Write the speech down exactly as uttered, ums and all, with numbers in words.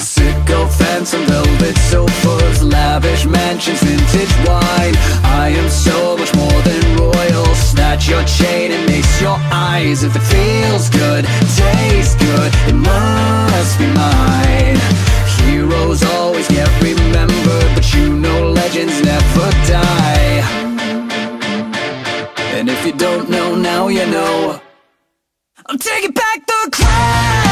Sycophants and velvet sofas, lavish mansions, vintage wine. I am so much more than royal. Snatch your chain and mace your eyes. If it feels good, tastes good, it must be mine. Heroes always get remembered, but you know legends never die. And if you don't know, now you know. I'm taking back the crown.